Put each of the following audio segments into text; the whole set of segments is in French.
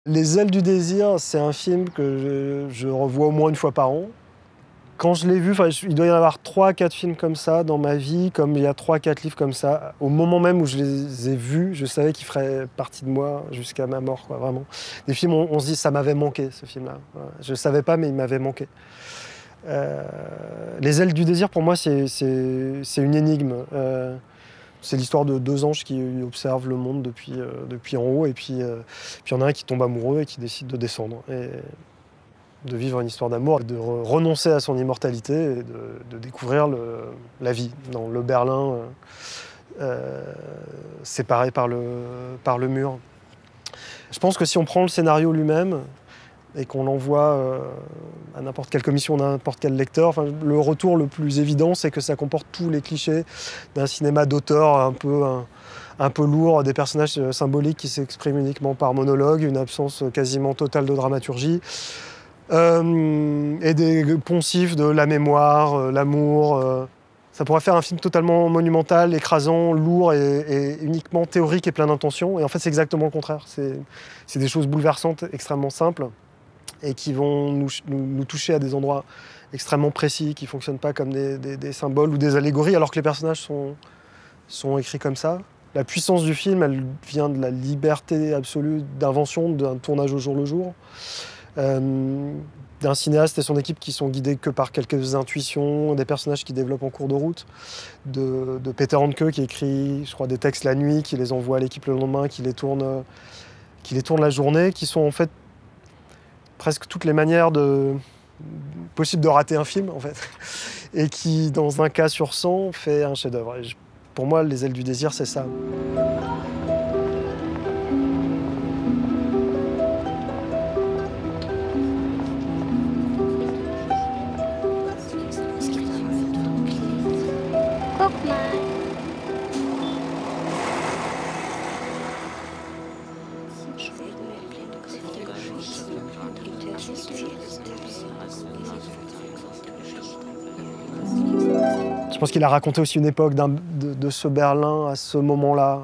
Les ailes du désir, c'est un film que je revois au moins une fois par an. Quand je l'ai vu, il doit y en avoir 3-4 films comme ça dans ma vie, comme il y a 3-4 livres comme ça. Au moment même où je les ai vus, je savais qu'ils feraient partie de moi jusqu'à ma mort, quoi, vraiment. Des films, on se dit, ça m'avait manqué, ce film-là. Voilà. Je ne savais pas, mais il m'avait manqué. Les ailes du désir, pour moi, c'est une énigme. C'est l'histoire de deux anges qui observent le monde depuis en haut, et puis il y en a un qui tombe amoureux et qui décide de descendre. Et de vivre une histoire d'amour, de renoncer à son immortalité et de découvrir la vie dans le Berlin séparé par le mur. Je pense que si on prend le scénario lui-même et qu'on l'envoie à n'importe quelle commission, n'importe quel lecteur, le retour le plus évident, c'est que ça comporte tous les clichés d'un cinéma d'auteur un peu lourd, des personnages symboliques qui s'expriment uniquement par monologue, une absence quasiment totale de dramaturgie. Et des poncifs de la mémoire, l'amour. Ça pourrait faire un film totalement monumental, écrasant, lourd et uniquement théorique et plein d'intentions. Et en fait, c'est exactement le contraire. C'est des choses bouleversantes, extrêmement simples, et qui vont nous toucher à des endroits extrêmement précis, qui ne fonctionnent pas comme des symboles ou des allégories, alors que les personnages sont écrits comme ça. La puissance du film, elle vient de la liberté absolue d'invention, d'un tournage au jour le jour. D'un cinéaste et son équipe qui sont guidés que par quelques intuitions, des personnages qui développent en cours de route, de Peter Handke qui écrit, je crois, des textes la nuit, qui les envoie à l'équipe le lendemain, qui les tourne la journée, qui sont en fait presque toutes les manières possibles de rater un film, en fait, et qui, dans un cas sur 100, fait un chef-d'œuvre. Pour moi, Les ailes du désir, c'est ça. Je pense qu'il a raconté aussi une époque de ce Berlin à ce moment-là.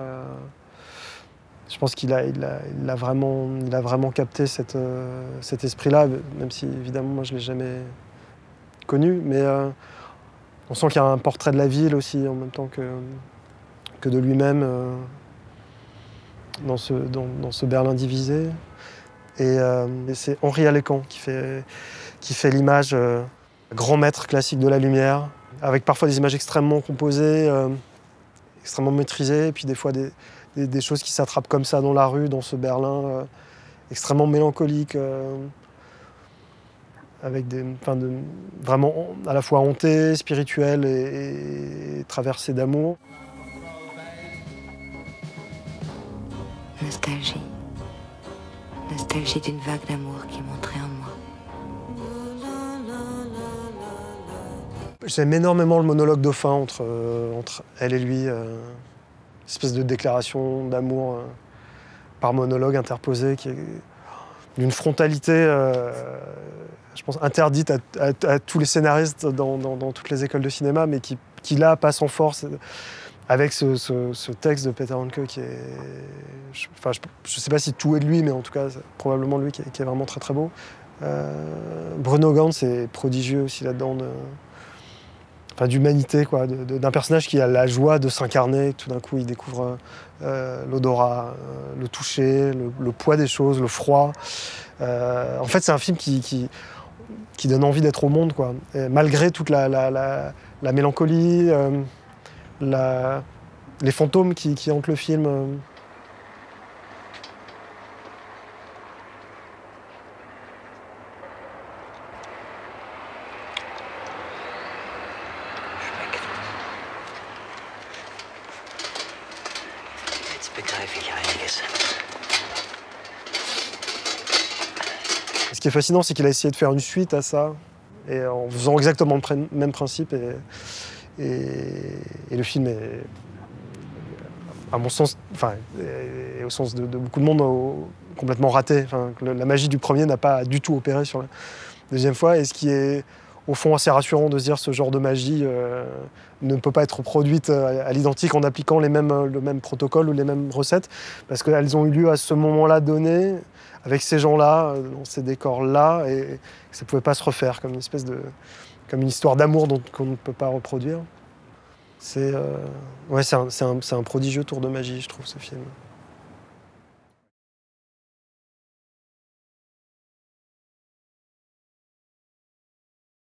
Je pense qu'il a vraiment capté cet esprit-là, même si évidemment moi je ne l'ai jamais connu. Mais on sent qu'il y a un portrait de la ville aussi en même temps que de lui-même dans ce Berlin divisé. Et c'est Henri Alecan qui fait l'image grand maître classique de la lumière, avec parfois des images extrêmement composées, extrêmement maîtrisées, et puis des fois des choses qui s'attrapent comme ça dans la rue, dans ce Berlin extrêmement mélancolique, avec vraiment à la fois hanté, spirituel et traversé d'amour. Nostalgie. Nostalgie d'une vague d'amour qui monterait en moi. J'aime énormément le monologue de fin entre elle et lui, une espèce de déclaration d'amour par monologue interposé qui est d'une frontalité, je pense, interdite à tous les scénaristes dans toutes les écoles de cinéma, mais qui là passe en force avec ce texte de Peter Handke qui est... Je ne sais pas si tout est de lui, mais en tout cas, c'est probablement lui qui est vraiment très très beau. Bruno Ganz est prodigieux aussi là-dedans, d'humanité, quoi, d'un personnage qui a la joie de s'incarner. Tout d'un coup, il découvre l'odorat, le toucher, le poids des choses, le froid. En fait, c'est un film qui donne envie d'être au monde, quoi. Et malgré toute la mélancolie, les fantômes qui hantent le film. Ce qui est fascinant, c'est qu'il a essayé de faire une suite à ça, et en faisant exactement le même principe. Et le film est, à mon sens, et au sens de beaucoup de monde, complètement raté. La magie du premier n'a pas du tout opéré sur la deuxième fois. Et ce qui est, au fond, assez rassurant de se dire que ce genre de magie ne peut pas être reproduite à l'identique en appliquant le même protocole ou les mêmes recettes, parce qu'elles ont eu lieu à ce moment-là donné, avec ces gens-là, dans ces décors-là, et que ça ne pouvait pas se refaire, comme comme une histoire d'amour qu'on ne peut pas reproduire. C'est un prodigieux tour de magie, je trouve, ce film.